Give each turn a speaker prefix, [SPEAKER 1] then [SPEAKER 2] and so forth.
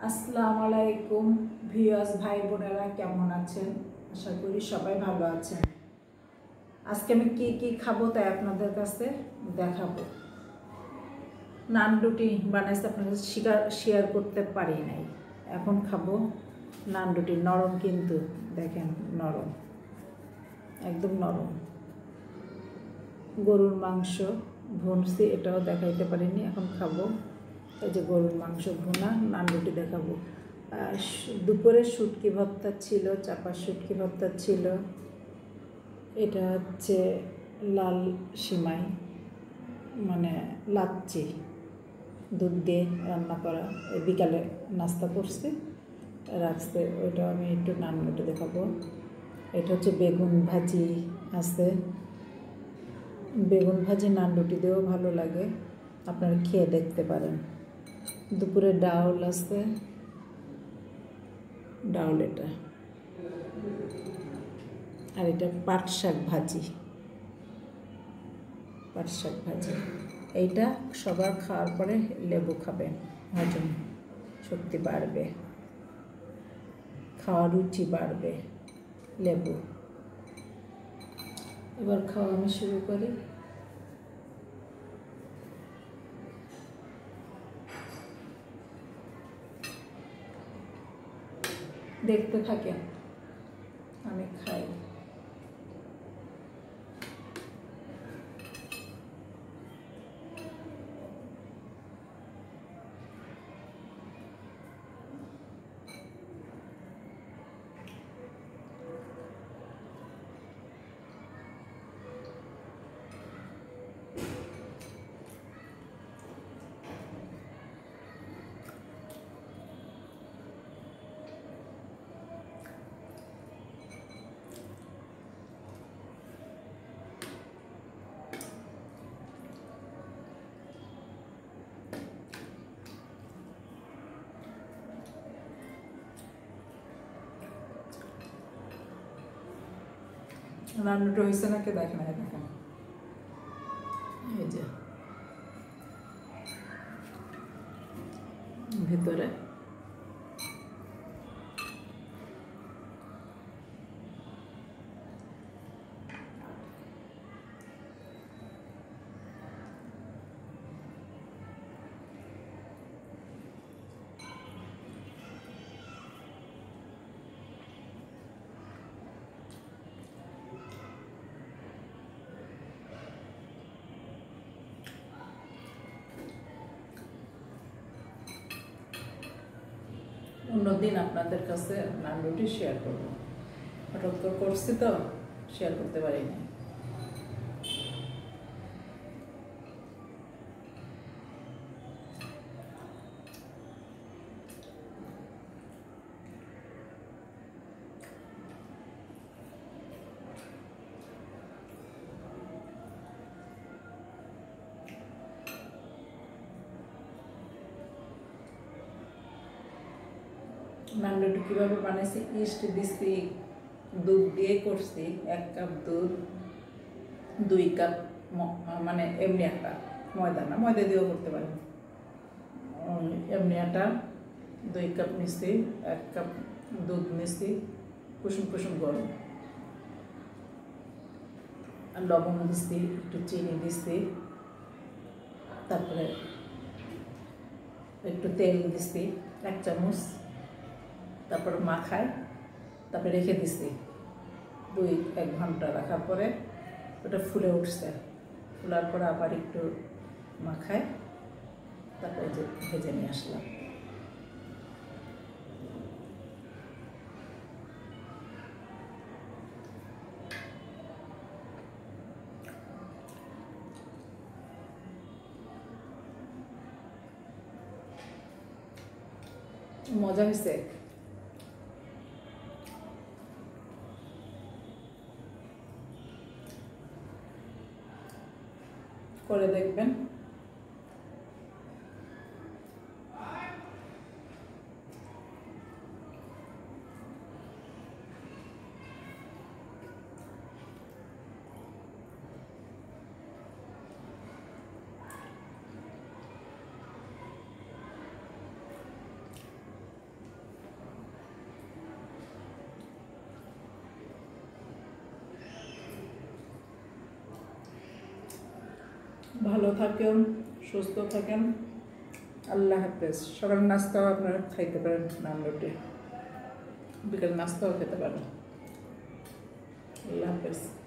[SPEAKER 1] আসসালামু আলাইকুম ভিউয়ার্স ভাই বোনেরা, কেমন আছেন? আশা করি সবাই ভালো আছেন। আজকে আমি কি কি খাবো তাই আপনাদের কাছে দেখাবো। নান রুটি বানাইতে আপনাদের শেয়ার করতে পারি নাই, এখন খাবো নান রুটি। নরম কিন্তু, দেখেন নরম, একদম নরম। গরুর মাংস ভুনছি, এটাও দেখাইতে পারিনি, এখন খাবো। এই যে গরুর মাংস ভুনা, নান রুটি দেখাবো। দুপুরে শুটকি ভর্তা ছিল, চাপা শুটকি ভর্তা ছিল। এটা হচ্ছে লাল সিমাই, মানে লাচ্ছি, দুধ দিয়ে রান্না করা। বিকালে নাস্তা করছি, রাখতে ওইটা আমি একটু নান রুটি দেখাবো। এটা হচ্ছে বেগুন ভাজি আছে, বেগুন ভাজি নান রুটি দিয়েও ভালো লাগে, আপনারা খেয়ে দেখতে পারেন। দুপুরে ডাউল আছে, ডাউল এটা। আর এটা পাট শাক ভাজি, পাট শাক ভাজি। এইটা সবার খাওয়ার পরে লেবু খাবেন, হজম শক্তি বাড়বে, খাওয়ার রুচি বাড়বে, লেবু। এবার খাওয়া আমি শুরু করি। দেখতে থাকেন, আমি খাই। রান্নাটা হয়েছে নাকি দেখেন, দেখেন এই যে ভিতরে অন্যদিন আপনাদের কাছে নান রুটি শেয়ার করবো, হঠাৎ করে করছি তো শেয়ার করতে পারি না। নান রুটি কীভাবে বানাইছি, ইস্ট দিছি, দুধ দিয়ে করছি। 1 কাপ দুধ, 2 কাপ মানে এমনি আটা, ময়দা না, ময়দা দিয়েও করতে পারেন। এমনি আটা 2 কাপ নিচ্ছি, 1 কাপ দুধ নিচ্ছি, কুসুম কুসুম গরম। আর লবণ দিচ্ছি, একটু চিনি দিচ্ছি, তারপরে একটু তেল দিচ্ছি 1 চামচ, তারপরে মাখায়, তারপরে রেখে দিচ্ছি 2-1 ঘন্টা রাখার পরে ওটা ফুলে উঠছে। ফুলার পরে আবার একটু মাখায়, তারপরে যে ভেজে নিয়ে আসলাম। মজা হয়েছে, করে দেখবেন। ভালো থাকেন, সুস্থ থাকেন। আল্লাহ হাফেজ। সকাল নাস্তাও আপনারা খাইতে পারেন নান রুটি, বিকেল নাস্তাও খেতে পারেন। আল্লাহ হাফেজ।